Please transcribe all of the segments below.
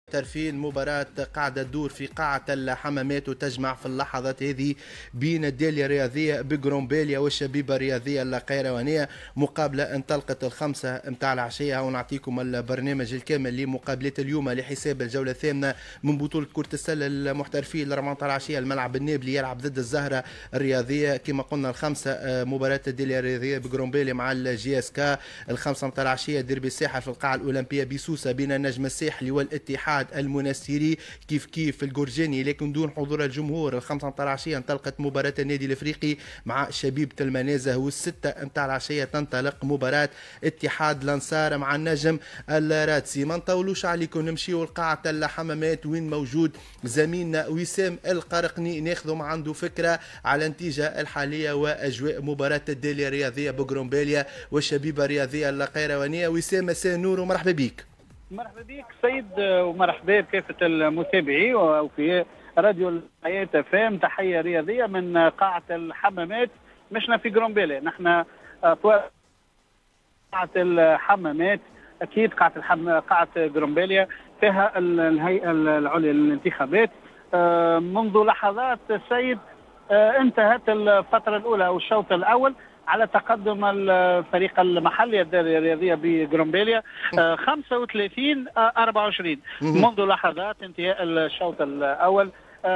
محترفين مباراة قاعدة تدور في قاعة الحمامات وتجمع في اللحظات هذه بين الدالية الرياضية بجرومبيليا والشبيبة الرياضية القيروانية. مقابلة انطلقت الخمسة متاع العشية، ونعطيكم البرنامج الكامل لمقابلة اليوم لحساب الجولة الثامنة من بطولة كرة السلة المحترفين ل14 العشية. الملعب النابلي يلعب ضد الزهرة الرياضية كما قلنا الخمسة. مباراة الدالية الرياضية بجرومبيليا مع الجي اس كا. الخمسة متاع العشية ديربي الساحل في القاعة الأولمبية بسوسة بين النجم الساحلي والاتحاد المنستيري كيف الجورجاني لكن دون حضور الجمهور. الخمسة متاع العشية انطلقت مباراة النادي الافريقي مع شبيبة المنازه، والستة متاع العشية تنطلق مباراة اتحاد الانصار مع النجم الرادسي. ما نطولوش عليكم، نمشيو لقاعة الحمامات وين موجود زميلنا وسام القرقني ناخذوا ما عنده فكرة على النتيجة الحالية واجواء مباراة الدالية الرياضية بجرومبيليا والشبيبة الرياضية القيروانية. وسام مساء نور ومرحبا بك. مرحبا بك سيد ومرحبا بكافة المتابعين وفي راديو الحياة فام. تحية رياضية من قاعة الحمامات. مشنا في جرومبيليا، نحن قاعة الحمامات. أكيد قاعة جرومبيليا فيها الهيئة العليا للانتخابات. منذ لحظات سيد انتهت الفترة الأولى أو الشوط الأول على تقدم الفريق المحلي الدالية الرياضية بجرومبيليا 35-24 منذ لحظات انتهاء الشوط الأول.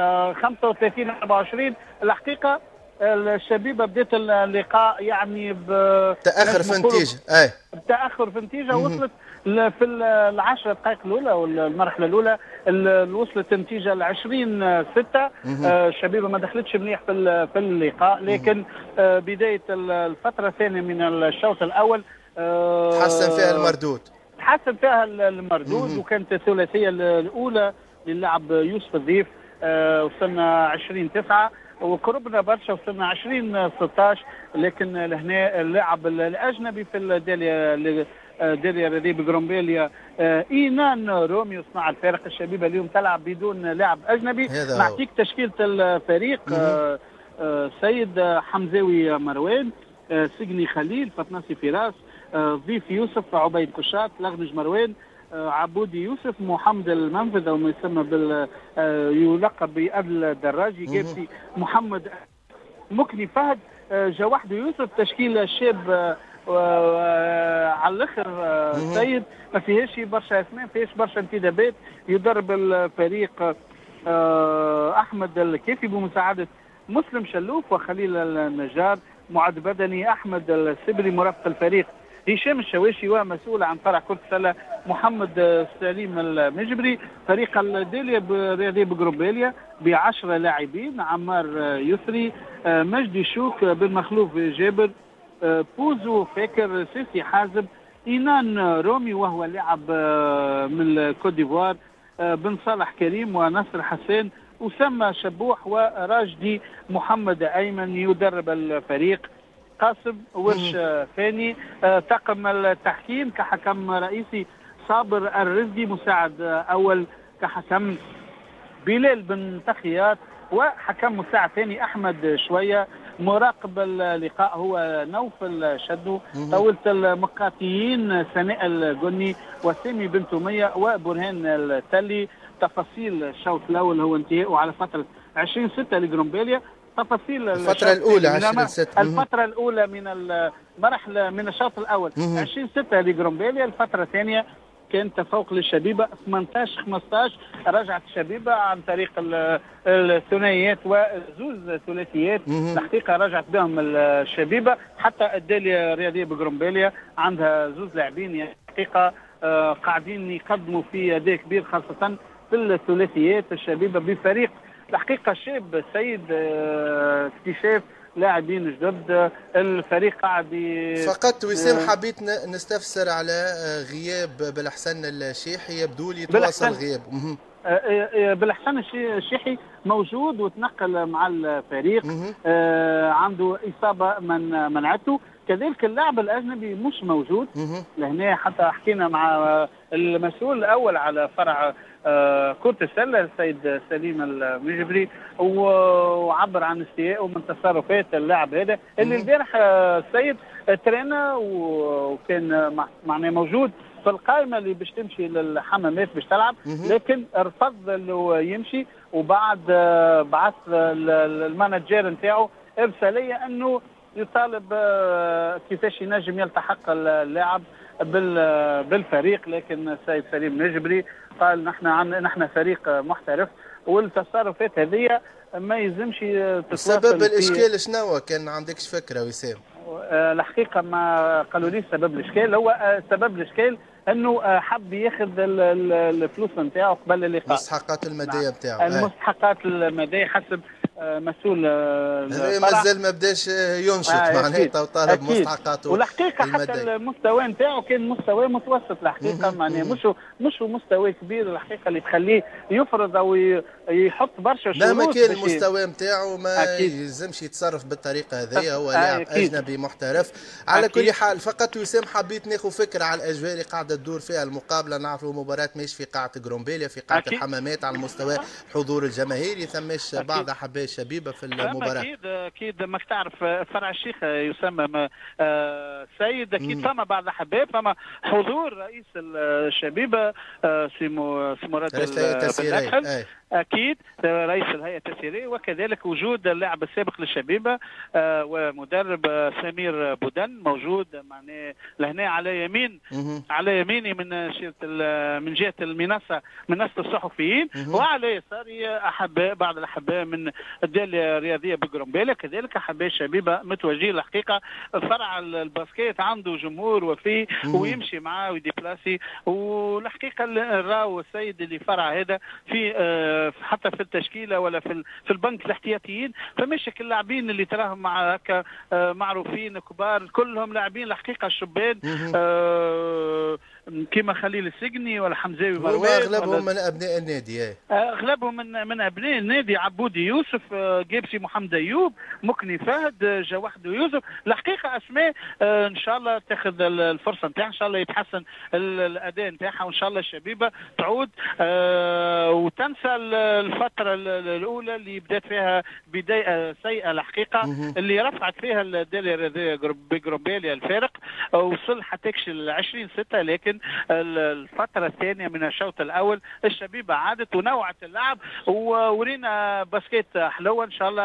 35-24. الحقيقة الشبيبة بدأت اللقاء يعني تأخر في النتيجة، تأخر في النتيجة. وصلت في العشر دقائق الأولى والمرحلة الأولى وصلت النتيجة ل 20-6. الشبيبة ما دخلتش مليح في اللقاء، لكن بداية الفترة الثانية من الشوط الأول تحسن فيها المردود. وكانت الثلاثية الأولى للاعب يوسف الضيف. وصلنا 20-9 وقربنا برشا، وصلنا 20-16. لكن لهنا اللاعب الأجنبي في الدالية الرياضية بجرومبيليا إينان روميو صنع الفارق. الشبيبة اليوم تلعب بدون لاعب أجنبي. نعطيك تشكيلة الفريق. سيد حمزاوي مروان، سجني خليل، فتناسي فراس، ضيف يوسف، عبيد كشات، لغنج مروان، عبودي يوسف، محمد المنفذ او ما يسمى يلقب بأدل الدراجي، جابسي محمد، مكني فهد، جوحد يوسف. تشكيل شاب على الاخر سيد، ما فيهاش برشا اسماء، ما فيهاش برشا انتدابات. يدرب الفريق احمد الكافي بمساعده مسلم شلوف وخليل النجار. معد بدني احمد السبري. مرافق الفريق هشام الشواشي، ومسؤول عن فرع كرة السلة محمد سليم المجبري. فريق الدالية الرياضية بجرومبيليا ب10 لاعبين: عمار يسري، مجدي شوك، بن مخلوف جابر، بوزو فاكر، سيسي حازم، إينان رومي وهو لاعب من الكوت ديفوار، بن صالح كريم ونصر حسان، أسامة شبوح وراجدي محمد أيمن. يدرب الفريق قاسم ورش فاني. طاقم التحكيم كحكم رئيسي صابر الرزقي، مساعد أول كحكم بلال بن تخيات، وحكم مساعد ثاني أحمد شوية. مراقب اللقاء هو نوفل شدو. طاولة المقاتيين سناء الجني وسامي بن تومية وبرهان التلي. تفاصيل الشوط الأول هو انتهاءه على فترة 20-6 لجرومبيليا. تفاصيل الفترة الأولى 20-6. الفترة الأولى من المرحلة من الشوط الأول 20-6 لجرومبيليا. الفترة الثانية كان تفوق للشبيبة 18-15. رجعت الشبيبة عن طريق الثنائيات وزوز ثلاثيات. الحقيقة رجعت بهم الشبيبة. حتى الدالية الرياضية بجرومبيليا عندها زوز لاعبين يعني الحقيقة قاعدين يقدموا في أداء كبير، خاصة في الثلاثيات. الشبيبة بفريق الحقيقة شاب سيد، اكتشاف لاعبين جدد. الفريق قاعد فقط وسام حبيت نستفسر على غياب بالحسن الشيحي، يبدو لي تواصل غياب. بالحسن الشيحي موجود وتنقل مع الفريق. عنده إصابة منعته. كذلك اللاعب الأجنبي مش موجود. لهنا حتى حكينا مع المسؤول الأول على فرع كرة السلة السيد سليم المجبري، وعبر عن استيائه من تصرفات اللاعب هذا اللي البارح السيد ترينا وكان معناه موجود في القائمه اللي باش تمشي للحمامات باش تلعب، لكن رفض انه يمشي. وبعد بعث المانجير نتاعو ارساليه انه يطالب كيفاش ينجم يلتحق اللاعب بالفريق، لكن السيد سليم نجبري قال نحن فريق محترف، والتصرفات هذه ما يلزمش تتواصل. سبب الاشكال شنو كان؟ ما عندكش فكره وسام؟ الحقيقه ما قالوا لي سبب الاشكال. هو سبب الاشكال انه حب ياخذ الفلوس نتاعو قبل اللقاء، المستحقات الماديه نتاعو. المستحقات الماديه حسب مسؤول مازال ما بداش ينشط معناتها وطالب مستحقاته. والحقيقه حتى المستوى نتاعو كان مستوى متوسط الحقيقه، معناها مش مستوى كبير الحقيقه اللي تخليه يفرض او يحط برشا شروط. مهما كان المستوى نتاعو ما يلزمش يتصرف بالطريقه هذه، هو لاعب اجنبي محترف. على كل حال فقط وسام حبيت ناخذ فكره على الاجواء اللي قاعده تدور فيها المقابله. نعرفوا مباراه مش في قاعه جرومبيليا، في قاعه الحمامات، على مستوى الحضور الجماهيري ثماش بعض حبايب شبيبه في المباراه. اكيد ماك تعرف فرع الشيخ يسمى سيد، اكيد فما بعض الاحباب، فما حضور رئيس الشبيبه سمو مراد بالأدخل، اكيد رئيس الهيئه التسييريه، وكذلك وجود اللاعب السابق للشبيبه ومدرب سمير بودن موجود معناه لهنا على يميني من جهه منصه الصحفيين، وعلى يساري بعض الاحباء من الداليه الرياضيه بجرومبيلا، كذلك احباء الشبيبه متوجهين. الحقيقه فرع الباسكيت عنده جمهور وفي ويمشي معاه ويديبلاسي، والحقيقه راهو السيد اللي فرع هذا في حتى في التشكيله ولا في البنك الاحتياطيين، فمش اللاعبين اللي تراهم مع هكا معروفين كبار، كلهم لاعبين الحقيقه الشبان كيما خليل السجني ولا حمزاوي مروان، اغلبهم من ابناء النادي. اغلبهم من ابناء النادي، عبودي يوسف، جيبسي محمد ايوب، مكني فهد، جواحد يوسف. الحقيقه اسماء ان شاء الله تاخذ الفرصه نتاعها، ان شاء الله يتحسن الاداء نتاعها، وان شاء الله الشبيبه تعود وتنسى الفتره الاولى اللي بدات فيها بدايه سيئه الحقيقه، اللي رفعت فيها الداليه الرياضيه بجرومبيليا الفارق، وصل حتى 20/6، لكن الفتره الثانيه من الشوط الاول الشبيبه عادت ونوعت اللعب وورينا باسكيت حلوه. ان شاء الله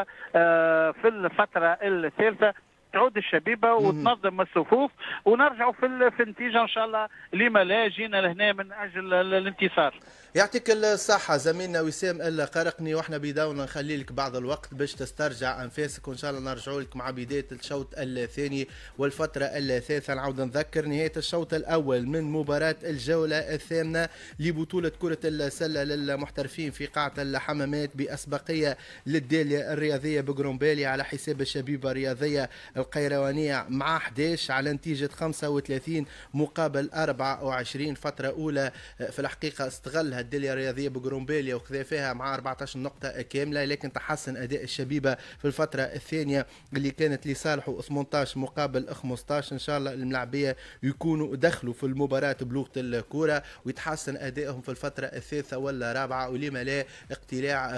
في الفتره الثالثه تعود الشبيبه وتنظم الصفوف ونرجعوا في النتيجه ان شاء الله، لما لا جينا لهنا من اجل الانتصار. يعطيك الصحة زميلنا وسام القرقني، واحنا بداونا نخلي لك بعض الوقت باش تسترجع انفاسك، وان شاء الله نرجعوا لك مع بداية الشوط الثاني والفترة الثالثة. نعود نذكر نهاية الشوط الأول من مباراة الجولة الثامنة لبطولة كرة السلة للمحترفين في قاعة الحمامات بأسبقية للدالية الرياضية بجرومبيليا على حساب الشبيبة الرياضية القيروانية مع 11 على نتيجة 35 مقابل 24. فترة أولى في الحقيقة استغلها الدالية الرياضية بجرومبيليا وخذا فيها مع 14 نقطة كاملة، لكن تحسن أداء الشبيبة في الفترة الثانية اللي كانت لصالحه 18 مقابل 15. إن شاء الله الملاعبية يكونوا دخلوا في المباراة بلغة الكرة ويتحسن أدائهم في الفترة الثالثة ولا الرابعة، ولما لا اقتلاع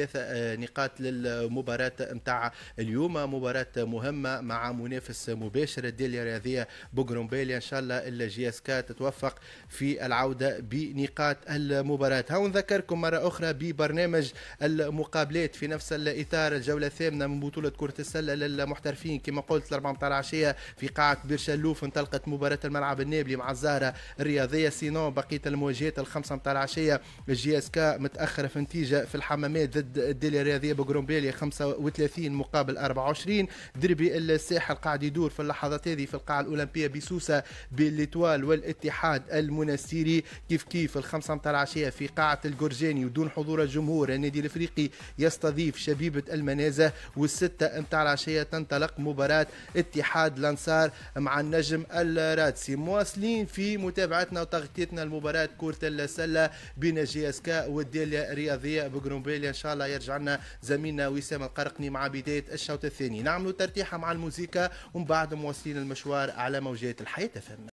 3 نقاط للمباراة متاع اليوم. مباراة مهمة مع منافس مباشر الدالية الرياضية بجرومبيليا. إن شاء الله الجي اس كا تتوفق في العودة بنقاط المباراة. هاو نذكركم مرة أخرى ببرنامج المقابلات في نفس الإطار. الجولة الثامنة من بطولة كرة السلة للمحترفين كما قلت 4 متاع العشية في قاعة بيرشلوف انطلقت مباراة الملعب النابلي مع الزهرة الرياضية. سينو بقية المواجهات 5 متاع العشية الجي اس كا متأخرة في نتيجة في الحمامات ضد الدالية الرياضية بجرومبيليا 35 مقابل 24. دربي الساحل قاعد يدور في اللحظات هذه في القاعة الأولمبية بسوسة بالإتوال والاتحاد المنستيري. كيف 5 متاع العشية في قاعة الجورجاني ودون حضور الجمهور النادي الافريقي يستضيف شبيبة المنازه. والستة متاع العشية تنطلق مباراة اتحاد لانسار مع النجم الرادسي. مواصلين في متابعتنا وتغطيتنا لمباراة كرة السلة بين جي اس كا والدالية الرياضية بجرومبيليا. ان شاء الله يرجع لنا زميلنا وسام القرقني مع بداية الشوط الثاني. نعملوا ترتيحة مع الموسيقى ومن بعد مواصلين المشوار على موجات الحياة فم.